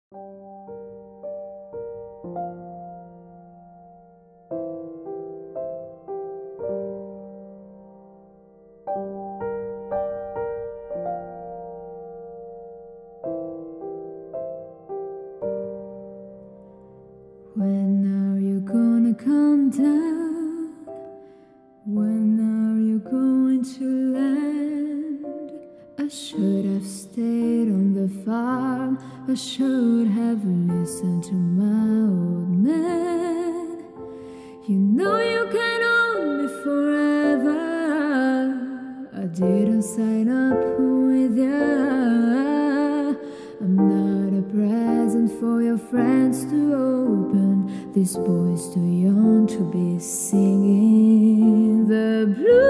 When are you gonna come down? When are you going to land? I should have stayed on the farm. I should have listened to my old man. You know you can own me forever. I didn't sign up with ya. I'm not a present for your friends to open. This boy's too young to be singing the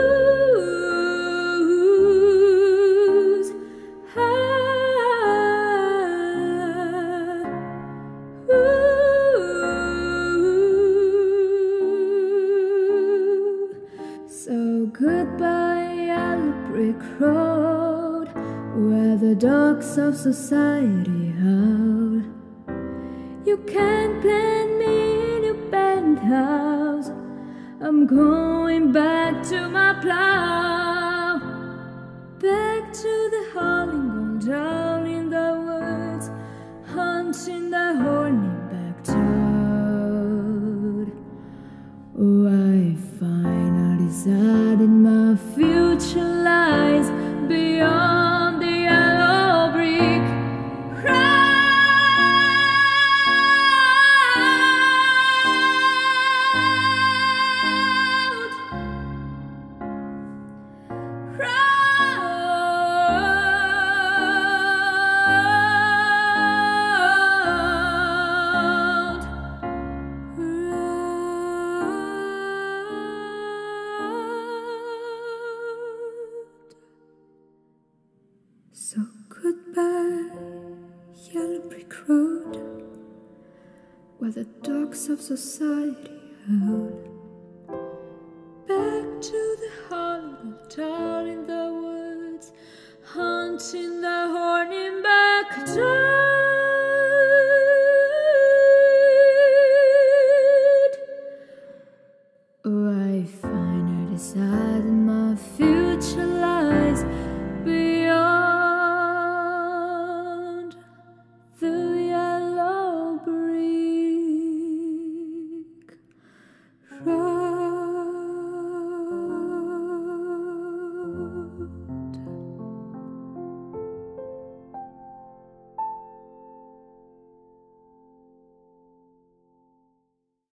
blues. So goodbye, yellow brick road, where the dogs of society howl. You can't plant me in your penthouse. I'm going back to my plow, back to the howling ground down in the woods, hunting the horny-backed toad. Oh, I finally decided my future lies beyond the yellow brick road. So goodbye, yellow brick road, where the dogs of society howl. Back to the Hollywood town.